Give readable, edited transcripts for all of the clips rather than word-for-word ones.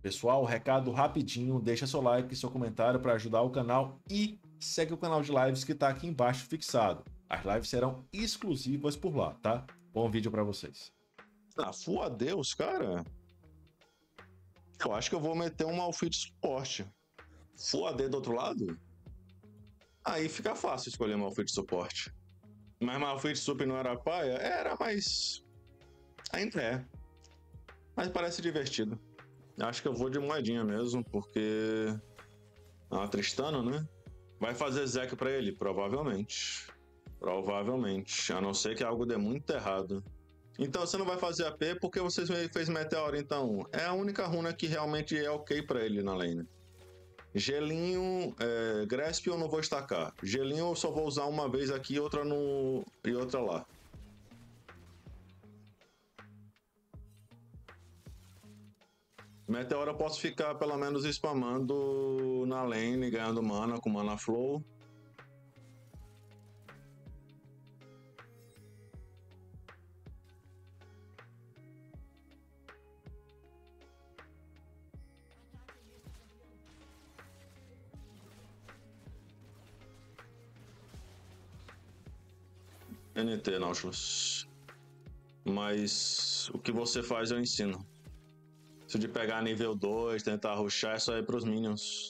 Pessoal, recado rapidinho, deixa seu like e seu comentário para ajudar o canal e segue o canal de lives que está aqui embaixo fixado. As lives serão exclusivas por lá, tá? Bom vídeo para vocês. Ah, full a Deus, cara. Eu acho que eu vou meter um Malfit suporte. Full AD do outro lado? Aí fica fácil escolher Malfit suporte. Mas Malfit sup não era paia? Era, mas... ainda é. Mas parece divertido. Acho que eu vou de moedinha mesmo, porque... a Tristana, né? Vai fazer Zek pra ele? Provavelmente. Provavelmente. A não ser que algo dê muito errado. Então você não vai fazer AP porque você fez Meteoro, então. É a única runa que realmente é ok pra ele na lane. Gelinho, Grasp eu não vou estacar. Gelinho eu só vou usar uma vez aqui e outra lá. Meteoro eu posso ficar pelo menos spamando na lane, ganhando mana com mana flow. NT, Nautilus. Mas o que você faz eu ensino. Se de pegar nível 2, tentar rushar, é só ir pros minions.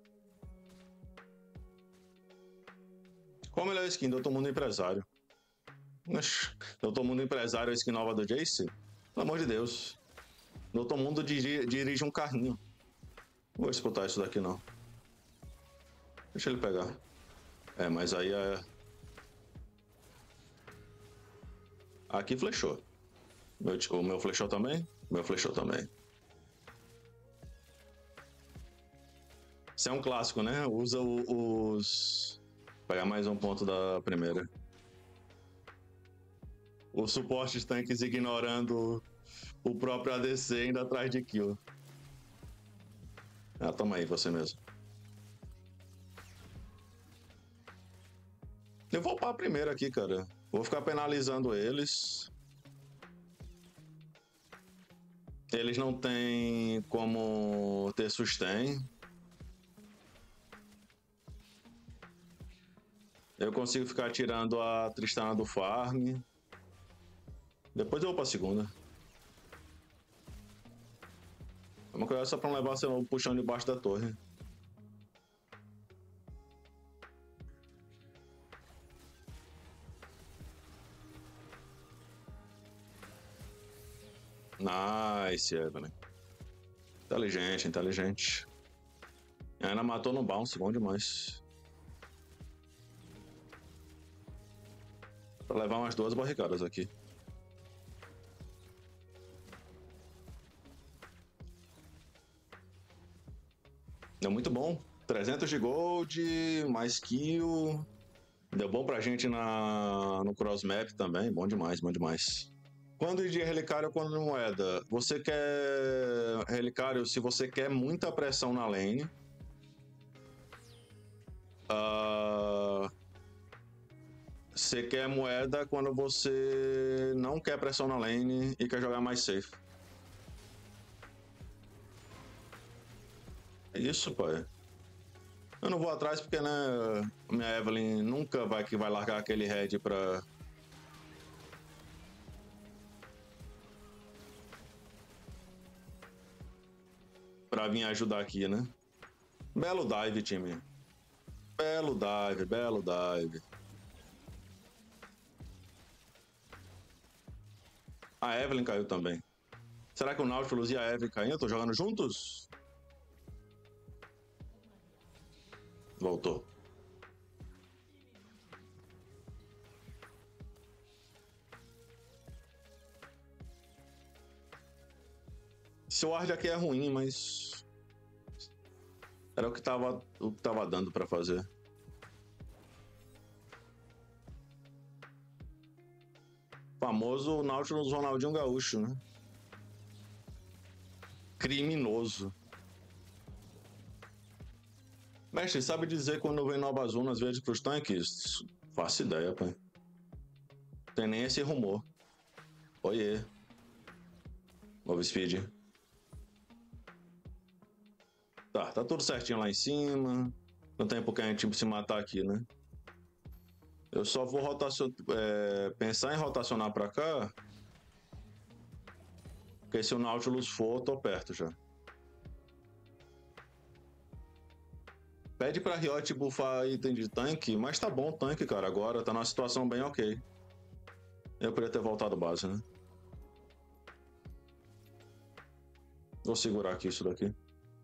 Qual a melhor skin? Doutor Mundo Empresário. Doutor Mundo Empresário é a skin nova do Jace? Pelo amor de Deus. Doutor Mundo dirige um carrinho. Não vou escutar isso daqui não. Deixa ele pegar. Mas aí é... aqui flechou. O meu flechou também? O meu flechou também. Isso é um clássico, né? Usa os... pegar mais um ponto da primeira. Os suportes tanques ignorando o próprio ADC ainda atrás de kill. Ah, toma aí, você mesmo. Eu vou upar primeiro aqui, cara. Vou ficar penalizando eles. Eles não têm como ter sustain. Eu consigo ficar tirando a Tristana do farm. Depois eu vou pra segunda. Vamos criar só pra não levar seu puxão debaixo da torre. Nice, Evelyn. Inteligente, inteligente. E ainda matou no bounce, bom demais. Pra levar umas 2 barricadas aqui. Deu muito bom. 300 de gold, mais kill. Deu bom pra gente no cross map também. Bom demais, bom demais. Quando de relicário ou quando de moeda? Você quer relicário se você quer muita pressão na lane. Você quer moeda quando você não quer pressão na lane e quer jogar mais safe. É isso, pai. Eu não vou atrás porque, né, minha Evelyn nunca vai largar aquele head pra vir ajudar aqui, né? Belo dive, time. Belo dive, belo dive. A Evelyn caiu também. Será que o Nautilus e a Evelyn caíram? Tô jogando juntos? Voltou. Seu ward aqui é ruim, mas... era o que tava dando pra fazer. Famoso Nautilus Ronaldinho Gaúcho, né? Criminoso. Mestre, sabe dizer quando vem novas zonas verdes pros tanques? Faço ideia, pai. Tem nem esse rumor. Oiê. Novo speed. Tá tudo certinho lá em cima. Não tem por que a gente se matar aqui, né? Eu só vou pensar em rotacionar pra cá. Porque se o Nautilus for, eu tô perto já. Pede pra Riot buffar item de tanque, mas tá bom o tanque, cara. Agora tá numa situação bem ok. Eu poderia ter voltado base, né? Vou segurar aqui isso daqui.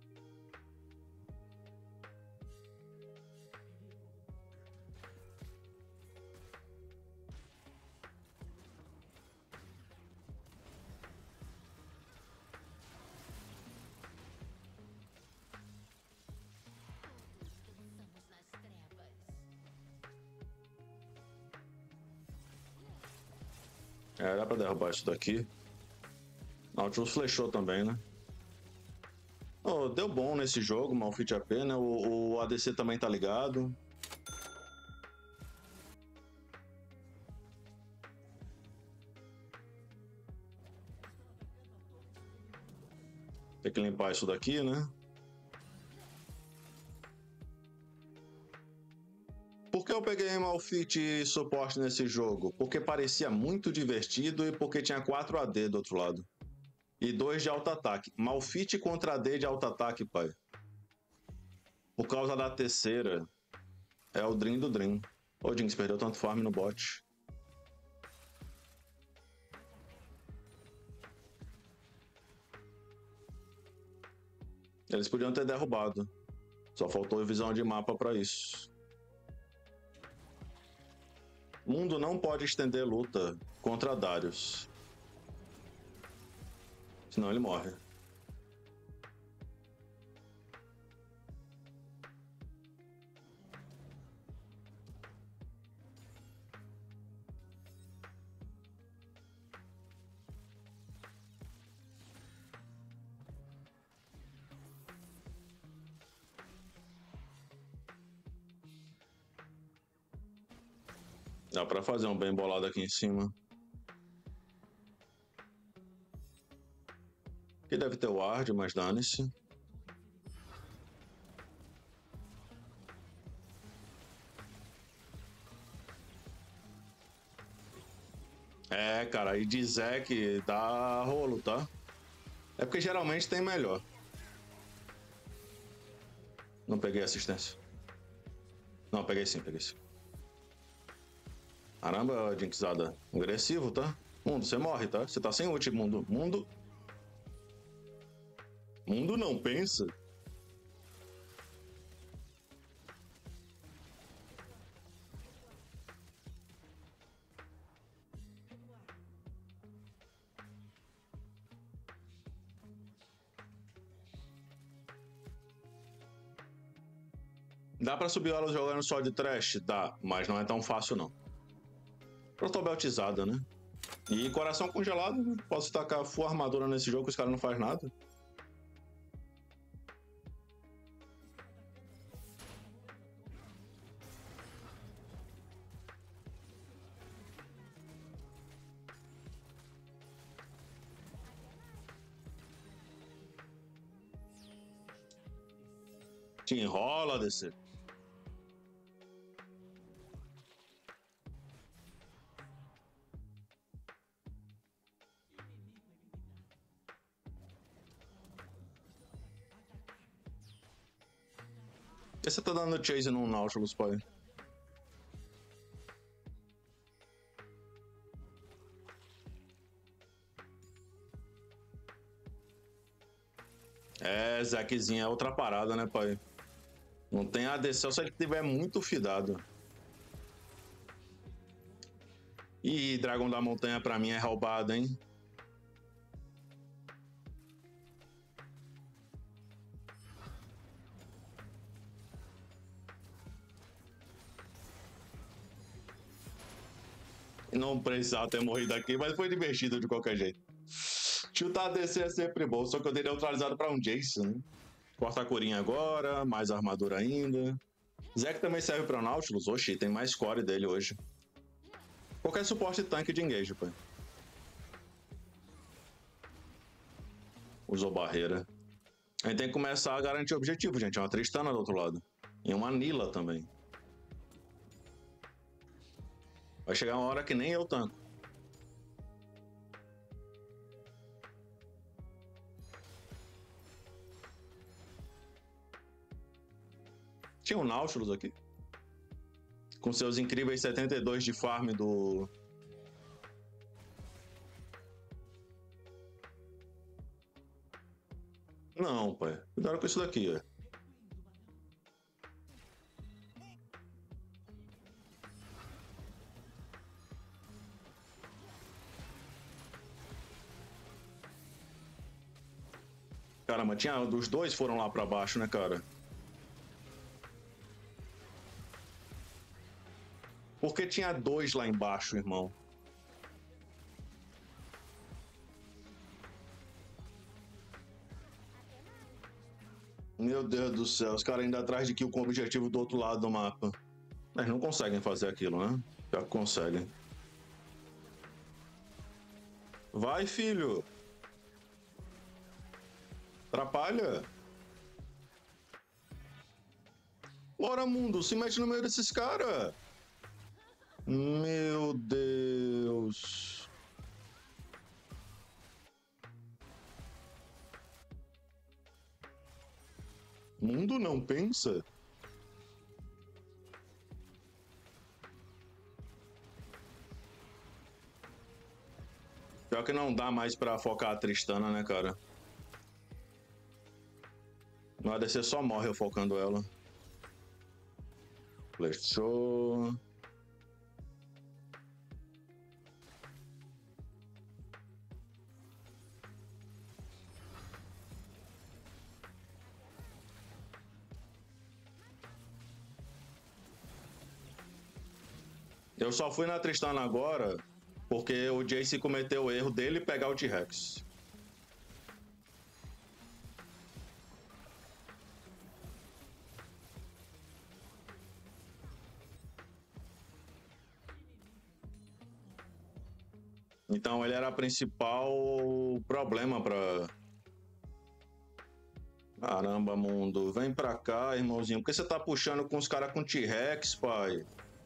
Dá pra derrubar isso daqui. Nautilus flechou também, né? Oh, deu bom nesse jogo, Malfit AP, né? O ADC também tá ligado. Tem que limpar isso daqui, né? Por que eu peguei Malfit suporte nesse jogo? Porque parecia muito divertido e porque tinha 4 AD do outro lado. E 2 de alto ataque. Malfit contra AD de alto ataque, pai. Por causa da terceira. É o Dream do Dream. Ô, Jinx, perdeu tanto farm no bot. Eles podiam ter derrubado. Só faltou visão de mapa pra isso. Mundo não pode estender luta contra Darius. Senão ele morre. Dá pra fazer um bem bolado aqui em cima. Aqui deve ter ward, mas dane-se. Cara, e de Zek dá rolo, tá? É porque geralmente tem melhor. Não peguei assistência. Não, peguei sim, peguei sim. Caramba, Jinxada. Agressivo, tá? Mundo, você morre, tá? Você tá sem ult, Mundo. Mundo não pensa. Dá pra subir ela jogando só de trash? Dá, mas não é tão fácil não. Protobeltizada, né? E coração congelado, posso tacar full armadura nesse jogo que os caras não fazem nada. Te enrola, DC. Por que você tá dando chase no Nautilus, pai? Zekzinho é outra parada, né, pai? Não tem ADC se ele tiver muito fidado. Ih, Dragão da Montanha pra mim é roubado, hein? Não precisava ter morrido aqui, mas foi divertido de qualquer jeito. Chutar ADC é sempre bom, só que eu dei neutralizado pra um Jason, né? Corta a corinha agora, mais armadura ainda. Zek também serve pra Nautilus. Oxi, tem mais core dele hoje. Qualquer suporte tanque de engage, pai. Usou barreira. A gente tem que começar a garantir objetivo, gente. É uma Tristana do outro lado. E uma Nila também. Vai chegar uma hora que nem eu tanco. Tinha um Nautilus aqui. Com seus incríveis 72 de farm do... Não, pai. Cuidado com isso daqui, ó. Caramba, tinha... Os dois foram lá pra baixo, né, cara? Porque tinha dois lá embaixo, irmão. Meu Deus do céu, os caras ainda atrás de kill com o objetivo do outro lado do mapa. Mas não conseguem fazer aquilo, né? Já conseguem. Vai, filho! Atrapalha! Bora, mundo! Se mete no meio desses caras! Meu Deus! Mundo não pensa? Pior que não dá mais pra focar a Tristana, né, cara? No ADC só morre eu focando ela. Flechou. Eu só fui na Tristana agora porque o Jace cometeu o erro dele pegar o T-Rex. Então ele era o principal problema pra... Caramba, mundo. Vem pra cá, irmãozinho. Por que você tá puxando com os caras com T-Rex, pai?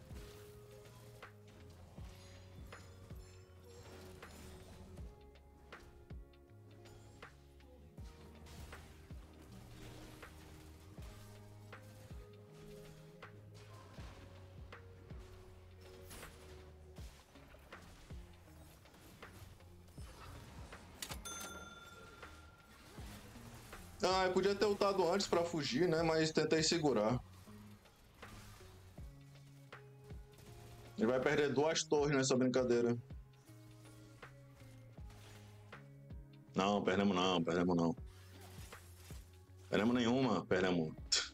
Ah, eu podia ter ultado antes pra fugir, né? Mas tentei segurar. Ele vai perder 2 torres nessa brincadeira. Não, perdemos não, perdemos não. Perdemos nenhuma, perdemos.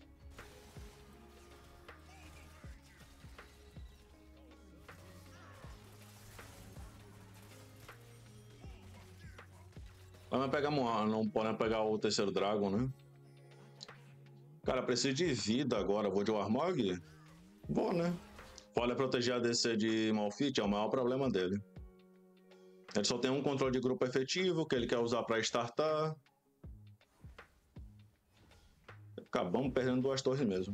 Mas nós pegamos uma, não podemos pegar o terceiro Dragon, né? Cara, preciso de vida agora. Vou de Warmog? Vou, né? Folha proteger a DC de Malphite é o maior problema dele. Ele só tem um controle de grupo efetivo que ele quer usar pra startar. Acabamos perdendo 2 torres mesmo.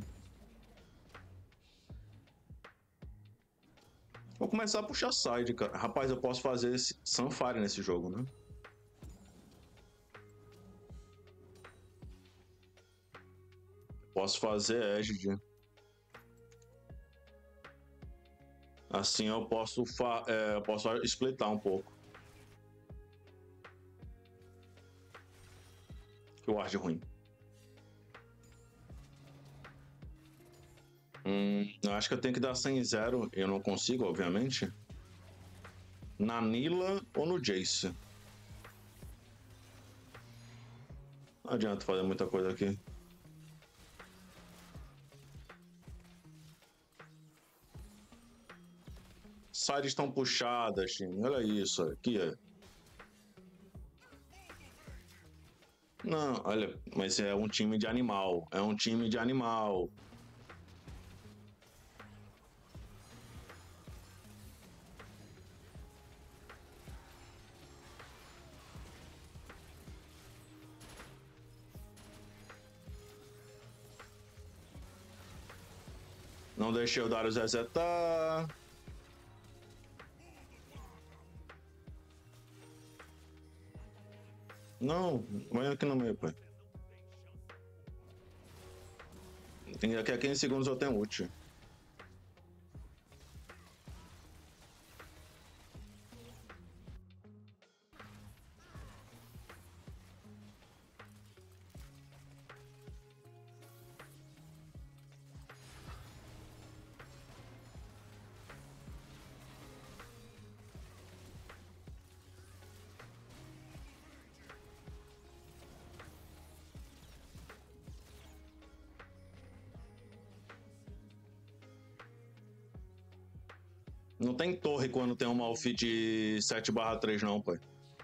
Vou começar a puxar side, cara. Rapaz, eu posso fazer esse Sunfire nesse jogo, né? Posso fazer Edge. Assim eu posso splitar um pouco. Que ward ruim. Eu acho que eu tenho que dar 100-0. Eu não consigo, obviamente. Na Nila ou no Jace. Não adianta fazer muita coisa aqui. Sides estão puxadas, time. Olha isso aqui. Não, olha, mas é um time de animal. É um time de animal. Não deixei o Darius resetar. Não, vai aqui no meio, pai. Daqui a 15 segundos eu tenho ult. Não tem torre quando tem um Malphite de 7/3 não, pai.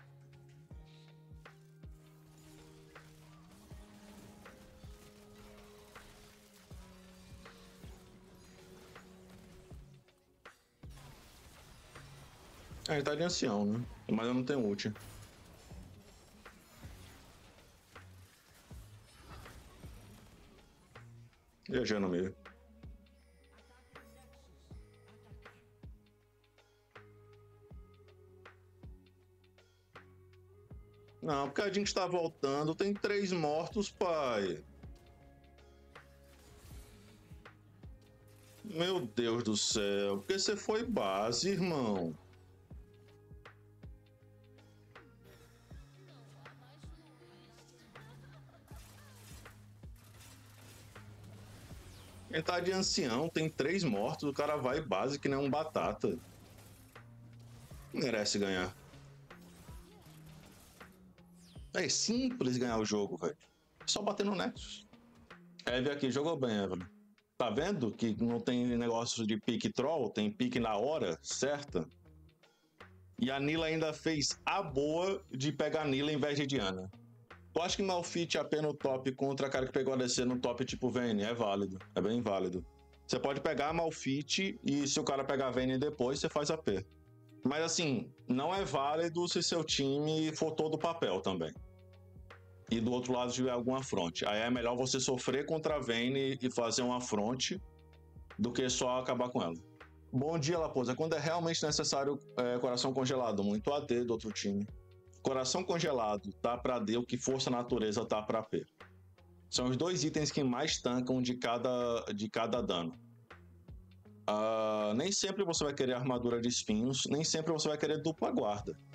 Ele tá de ancião, né? Mas eu não tenho ult. GG no meio. Não, porque a gente tá voltando, tem 3 mortos, pai. Meu Deus do céu, porque você foi base, irmão. Ele tá de ancião, tem 3 mortos, o cara vai base que nem um batata. Merece ganhar. É simples ganhar o jogo, velho. Só bater no Nexus. Eve aqui, jogou bem, Evelyn. Tá vendo que não tem negócio de pique troll, tem pique na hora certa? E a Nila ainda fez a boa de pegar a Nila em vez de Diana. Eu acho que Malphite AP no top contra cara que pegou a DC no top tipo Vayne é válido, é bem válido. Você pode pegar a Malphite e se o cara pegar a Vayne depois, você faz AP. Mas assim, não é válido se seu time for todo papel também. E do outro lado tiver algum afronte. Aí é melhor você sofrer contra a Vayne e fazer um afronte do que só acabar com ela. Bom dia, Laposa. Quando é realmente necessário coração congelado? Muito AD do outro time. Coração congelado tá para D, o que força natureza tá para P. São os 2 itens que mais tancam de cada dano. Nem sempre você vai querer armadura de espinhos, nem sempre você vai querer dupla guarda.